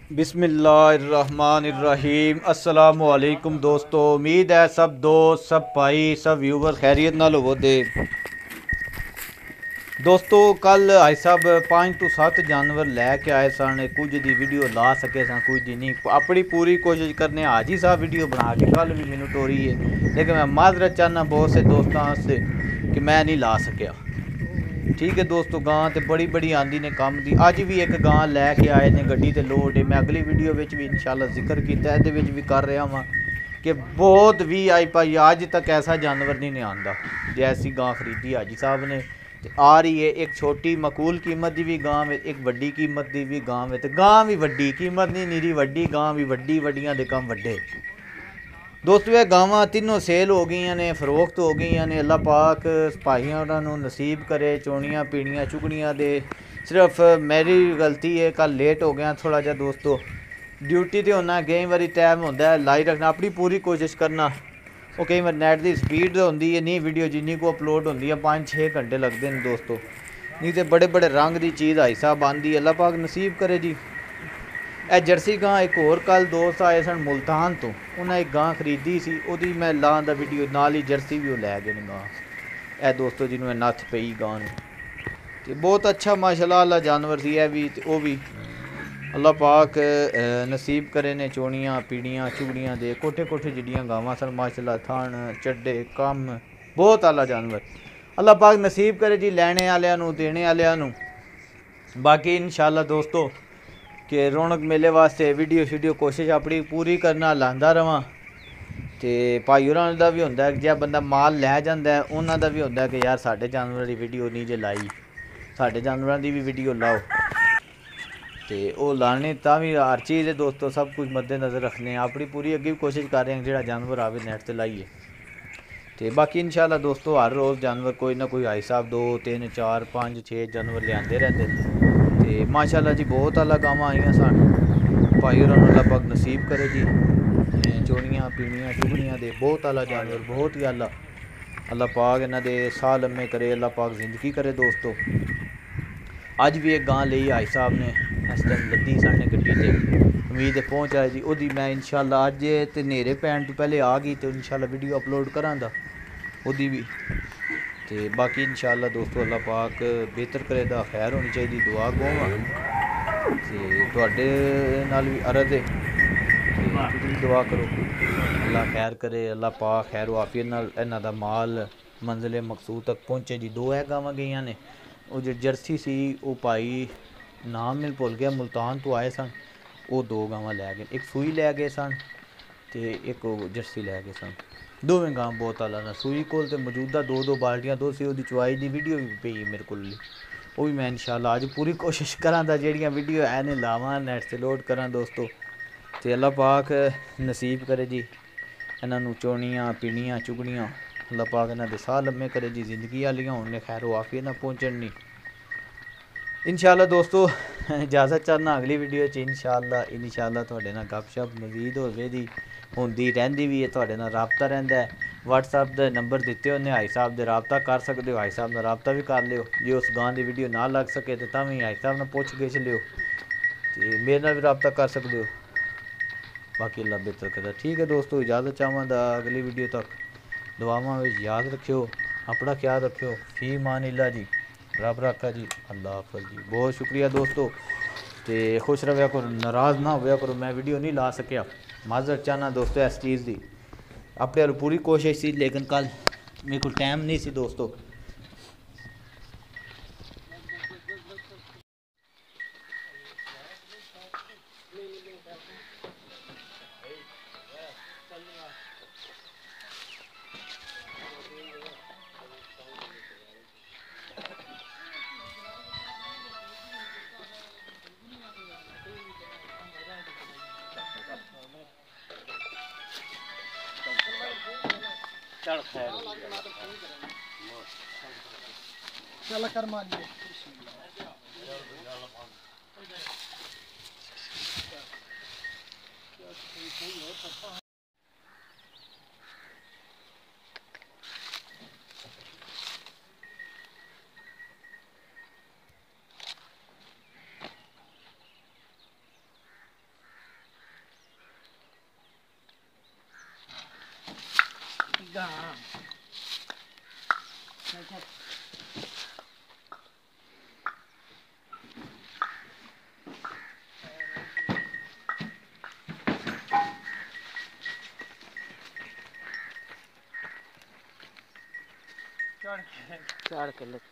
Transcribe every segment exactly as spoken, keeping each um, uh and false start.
बिस्मिल्लाहिर्रहमानिर्रहीम अस्सलामुअलैकुम दोस्तों, उम्मीद है सब दोस्त सब भाई सब व्यूवर खैरियत नाल होवो दे। दोस्तों कल आई साहब पाँच तो सत्त जानवर लैके आए सन, कुछ दी वीडियो ला सके सन, कुछ दी नहीं। अपनी पूरी कोशिश करने आज ही साहब वीडियो बना के, कल भी मैनू टोरी है, लेकिन मैं माजरत चाहना बहुत से दोस्तों से कि मैं नहीं ला सकिया। ठीक है दोस्तों, गां तो बड़ी बड़ी आंदी ने काम दी। अज भी एक गां लैके आए ने, गड्डी ते लोड है। मैं अगली वीडियो में भी इंशाल्लाह जिक्र किया, ये भी कर रहा वहाँ कि बहुत भी आई पाई अज तक ऐसा जानवर नहीं आंदा जैसी गां खरीदी हाजी साहब ने। ते आ रही है एक छोटी मकूल कीमत की भी गां में, एक वड्डी कीमत की भी गां में। तो गां भी वड्डी कीमत नहीं नीरी वड्डी, गां भी वड्डी, वड्डियां दे कम वड्डे। दोस्तों ये गावां तीनों सेल हो गई ने, फरोख्त हो गई ने। अल्लाह पाक भाइयों उन्होंने नसीब करे चोनियाँ पीड़ियाँ चुगड़ियाँ दे। सिर्फ मेरी गलती है, कल लेट हो गया थोड़ा जा दोस्तों। ड्यूटी तो होना, कई बारी टाइम होंदा है लाई रखना, अपनी पूरी कोशिश करना। वो कई बार नैट की स्पीड होंदी है नहीं, वीडियो जिन्नी को अपलोड होंदी है पाँच छे घंटे लगते हैं दोस्तों। नहीं तो बड़े बड़े रंग की चीज़ आई साहब आंदी, अल्लाह पाक नसीब करे जी। ਇਹ ਜਰਸੀ ਗਾਂ ਇੱਕ ਹੋਰ ਕੱਲ ਦੋਸਤ ਆਏ ਸਨ ਮੁਲਤਾਨ ਤੋਂ, ਉਹਨਾਂ ਇੱਕ ਗਾਂ ਖਰੀਦੀ ਸੀ, ਉਹਦੀ ਮੈਂ ਲਾਂ ਦਾ ਵੀਡੀਓ ਨਾਲ ਹੀ ਜਰਸੀ ਵੀ ਉਹ ਲੈ ਗਏ ਨੇ ਗਾਂ। ਇਹ ਦੋਸਤੋ ਜਿਹਨੂੰ ਇਹ ਨੱਥ ਪਈ ਗਾਂ ਨੂੰ, ਤੇ ਬਹੁਤ ਅੱਛਾ ਮਾਸ਼ਾਅੱਲਾ ਅੱਲਾ ਜਾਨਵਰ ਸੀ ਇਹ ਵੀ, ਤੇ ਉਹ ਵੀ ਅੱਲਾ ਪਾਕ ਨਸੀਬ ਕਰੇ ਨੇ ਚੋਣੀਆਂ ਪੀੜੀਆਂ ਚੁਗੜੀਆਂ ਦੇ। ਕੋਠੇ ਕੋਠੇ ਜਿਹੜੀਆਂ ਗਾਵਾਂ ਸਨ ਮਾਸ਼ਾਅੱਲਾ, ਥਣ ਚੱਡੇ ਕੰਮ ਬਹੁਤ ਆਲਾ ਜਾਨਵਰ। ਅੱਲਾ ਪਾਕ ਨਸੀਬ ਕਰੇ ਜੀ ਲੈਣੇ ਵਾਲਿਆਂ ਨੂੰ, ਦੇਣੇ ਵਾਲਿਆਂ ਨੂੰ। बाकी इंशाल्लाह दोस्तों कि रौनक मेले वास्ते वीडियो शीडियो कोशिश अपनी पूरी करना लांदा रवां। तो भाई होरां दा भी होंदा है जे बंदा माल लै जांदा है, उन्हां दा भी होंदा है कि यार साढ़े जानवरां दी वीडियो नहीं जे लाई, साढ़े जानवरां दी भी वीडियो लाओ। तो वो लाने तां भी हर चीज़ है दोस्तों, सब कुछ मद्देनज़र रखने, अपनी पूरी अगे भी कोशिश कर रहे हैं जेह्ड़ा जानवर आवे नैट ते लाइए। तो बाकी इंशाल्लाह दोस्तों हर रोज़ जानवर कोई ना कोई आई साहब दो तीन चार पाँच छे जानवर लियाते रहते हैं। तो माशाल्लाह जी बहुत आला गावां आईयां सन, भाई होरां नूं अल्लाह पाक नसीब करे जी चोड़ियाँ पीड़ियाँ चुगड़ियाँ दे। बहुत आला जानवर, बहुत ही आला। अल्लाह पाक इन्हां दे साह लम्मे करे, अल्लाह पाक ज़िंदगी करे दोस्तों। अज भी एक गां लई आई साहब ने, इस टाइम लद्दी साढ़े गड्डी ते, उम्मीद है पहुँच आए जी। ओदी मैं इंशाल्लाह अज ते नेरे पैण तो पहले आ गई, तो इंशाल्लाह वीडियो अपलोड करांगा ओदी भी। तो बाकी इंशाल्लाह दोस्तों अल्लाह पाक बेहतर करे दा खैर होनी चाहिए, दुआ गौवां ते तुहाडे नाल भी अरज है कि तुसीं भी दुआ करो अल्लाह खैर करे, अल्लाह पाक खैर वाफियत नाल इन्हां दा माल मंजिल मकसूद तक पहुँचे जी। दो है गावां गईयां ने, वो जो जर्सी सी वो भाई नाम मैं भुल गया, मुल्तान तो आए सन, वो दो गावां लै गए, एक सूई लै गए सन तो एक जर्सी लै गए सन। दोवें गां बहुत आला ना, सूई कोल ते मौजूदा दो दो बाल्टियां दो सी, ओहदी चुआई दी वीडियो भी पई है मेरे कोल, वो भी मैं इंशाल्लाह अज पूरी कोशिश करां दा जेहड़ियां वीडियो है ने लावां नैट से लोड करां दोस्तों। तो अल्लाह पाक नसीब करे जी इन्हां नूं चोणियां पीणियां चुगड़ियां, अल्लाह पाक इन्हां दे साह लम्मे करे जी, जिंदगी आलियां होण ने, खैर वाफियत नाल पहुँचण नी इंशाल्लाह दोस्तों। इजाज़त चाहना अगली वीडियो च इंशाल्लाह इंशाल्लाह तुहाडे नाल गपशप मजीद होवेगी, होंदी रहंदी भी है, तुहाडे नाल राबता रहिंदा है। व्हाट्सएप दे नंबर दिते होने हाई साहब दे, राबता कर सकते हो, हाई साहब नाल राबता भी कर लिओ। जे उस गां दी वीडियो ना लग सके तो तां भी हाई साहब नाल पुछ गिछ लिओ, ते मेरे नाल भी राबता कर सकते हो। बाकी अल्लाह बेहतर करे। ठीक है दोस्तों, इजाज़त चाहवां दा अगली वीडियो तक, दुआवां विच याद रखियो, अपना ख्याल रखियो। फी मान इल्ला जी, रब रखा जी, अल्लाह हाफ़िज़ जी। बहुत शुक्रिया दोस्तों, तो खुश रहा करो, नाराज़ ना होया करो मैं वीडियो नहीं ला सकिया, माजरत चाहना दोस्तों इस चीज़ की। अपने पूरी कोशिश थी लेकिन कल मेरे को टाइम नहीं सी दोस्तों। चल खैर चल कर मारिए। हाँ चार के ले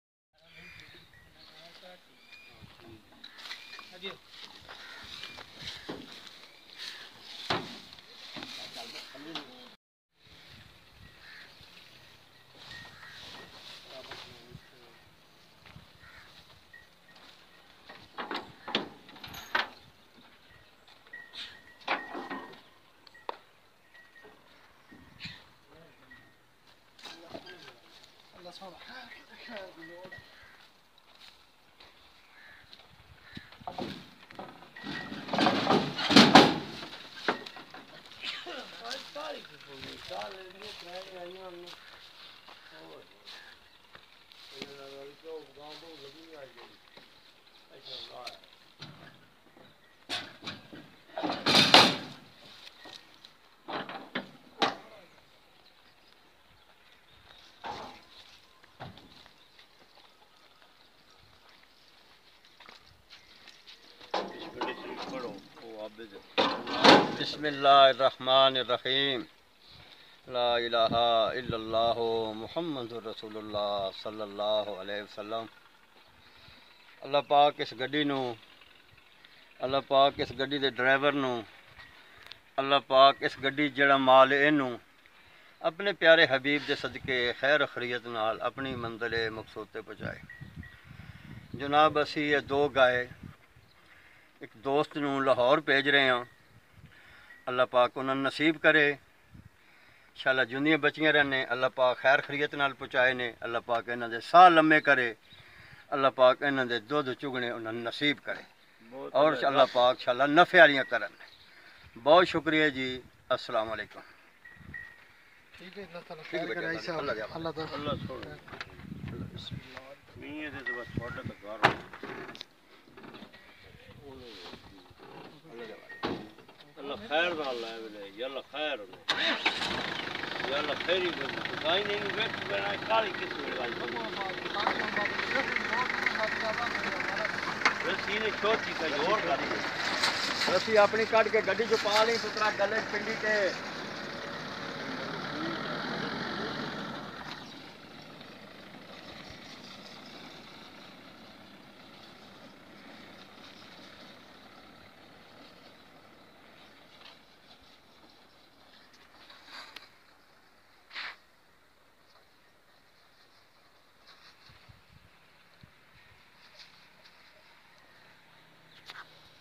बिस्मिल्लाहिर्रहमानिर्रहीम ला इलाहा इल्लल्लाहु मुहम्मदुर रसूलुल्लाह सल्लल्लाहु अलैहि वसल्लम। अल्लाह पाक इस गड्डी नू अल्लाह पाक इस गड्डी दे ड्राइवर नू अल्लाह पाक इस गड्डी जेड़ा माल इनू अपने प्यारे हबीब दे सदके खैर खरीयत नाल अपनी मंजिल मकसूद ते पहुँचाए। जनाब असी ये दो गाय एक दोस्त नू लाहौर भेज रहे हैं। अल्लाह पाक उन्होंने नसीब करे इंशाअल्लाह जुनियां बचियां रहने। अल्लाह पाक खैर खरीयत नाल पहुँचाए ने। अल्लाह पाक इन्हां दे साह लम्मे करे। अल्लाह पाक इन्हां दे दुध चुगने उन्होंने नसीब करे और अल्लाह पाक इंशाअल्लाह नफ़े वालियां करन। बहुत शुक्रिया जी। अस्सलाम वालेकुम। ठीक है अल्लाह ताला खैर करे ऐसा अल्लाह अल्लाह अल्लाह छोड़ नहीं है तो बस छोड़ तक घर अल्लाह खैर ना अल्लाह ले यल्ला खैर ने यल्ला खैरी को गाय नहीं वेट बना काली किस वेले वाली बस ये छोटी सा जोर गाड़ी रस्सी अपनी कट के गड्डी च पा ली पुत्रा गले पिंडी के